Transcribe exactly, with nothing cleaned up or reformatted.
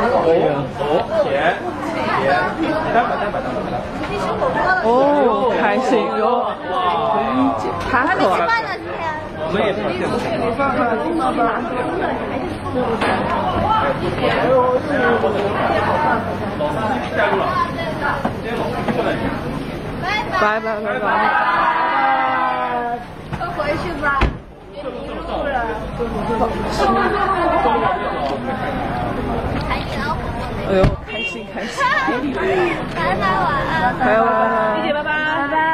哦，开心哟！太可爱了。 我们也是。 拜拜拜拜。 快回去吧，别迷路了。 哎呦，开心开心！ 拜拜，晚安。 拜拜， 谢谢，拜拜。